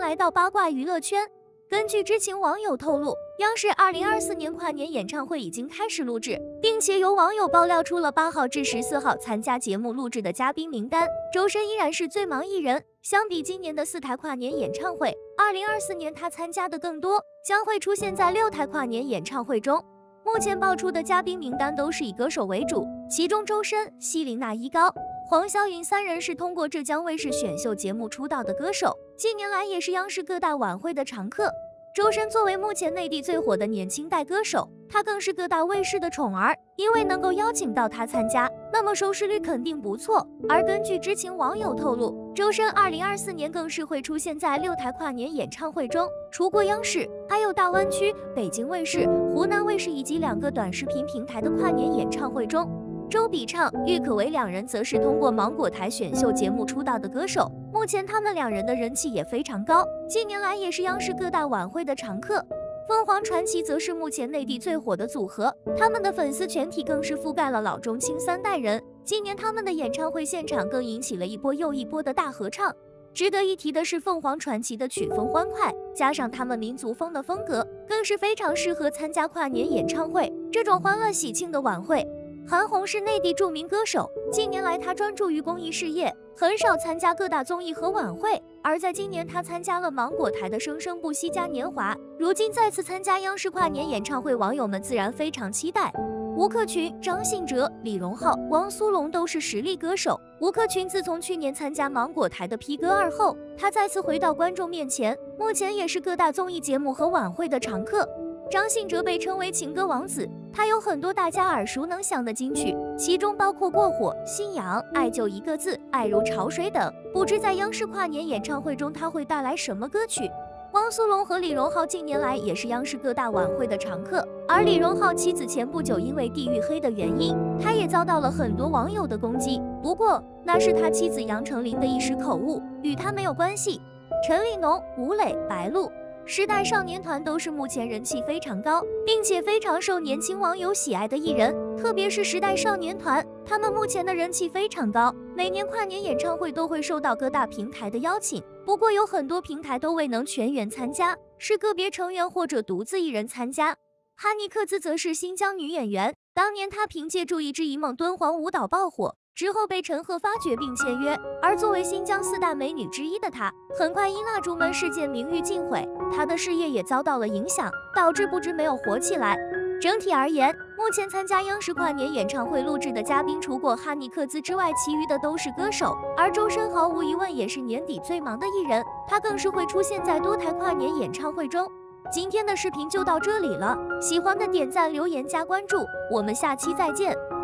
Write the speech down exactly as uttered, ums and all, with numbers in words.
来到八卦娱乐圈。根据知情网友透露，央视二零二四年跨年演唱会已经开始录制，并且有网友爆料出了八号至十四号参加节目录制的嘉宾名单。周深依然是最忙艺人，相比今年的四台跨年演唱会，二零二四年他参加的更多，将会出现在六台跨年演唱会中。目前爆出的嘉宾名单都是以歌手为主，其中周深、希林娜依高、黄霄云三人是通过浙江卫视选秀节目出道的歌手，近年来也是央视各大晚会的常客。周深作为目前内地最火的年轻代歌手，他更是各大卫视的宠儿，因为能够邀请到他参加，那么收视率肯定不错。而根据知情网友透露，周深二零二四年更是会出现在六台跨年演唱会中，除过央视，还有大湾区、北京卫视、湖南卫视以及两个短视频平台的跨年演唱会中。周笔畅、郁可唯两人则是通过芒果台选秀节目出道的歌手，目前他们两人的人气也非常高，近年来也是央视各大晚会的常客。凤凰传奇则是目前内地最火的组合，他们的粉丝全体更是覆盖了老中青三代人，今年他们的演唱会现场更引起了一波又一波的大合唱。值得一提的是，凤凰传奇的曲风欢快，加上他们民族风的风格，更是非常适合参加跨年演唱会这种欢乐喜庆的晚会。韩红是内地著名歌手，近年来她专注于公益事业，很少参加各大综艺和晚会。而在今年，她参加了芒果台的《生生不息嘉年华》，如今再次参加央视跨年演唱会，网友们自然非常期待。吴克群、张信哲、李荣浩、汪苏泷都是实力歌手。吴克群自从去年参加芒果台的 P 歌二后，他再次回到观众面前，目前也是各大综艺节目和晚会的常客。张信哲被称为情歌王子，他有很多大家耳熟能详的金曲，其中包括《过火》、《信仰》、《爱就一个字》、《爱如潮水》等。不知在央视跨年演唱会中他会带来什么歌曲？汪苏泷和李荣浩近年来也是央视各大晚会的常客，而李荣浩妻子前不久因为地域黑的原因，他也遭到了很多网友的攻击，不过那是他妻子杨丞琳的一时口误，与他没有关系。陈立农、吴磊、白鹿、时代少年团都是目前人气非常高，并且非常受年轻网友喜爱的艺人，特别是时代少年团，他们目前的人气非常高，每年跨年演唱会都会受到各大平台的邀请，不过有很多平台都未能全员参加，是个别成员或者独自一人参加。哈尼克孜则是新疆女演员，当年她凭借《住一只一梦》敦煌舞蹈爆火，之后被陈赫发掘并签约，而作为新疆四大美女之一的她，很快因蜡烛门事件名誉尽毁，她的事业也遭到了影响，导致不知没有火起来。整体而言，目前参加央视跨年演唱会录制的嘉宾，除过哈尼克孜之外，其余的都是歌手，而周深毫无疑问也是年底最忙的艺人，他更是会出现在多台跨年演唱会中。今天的视频就到这里了，喜欢的点赞、留言、加关注，我们下期再见。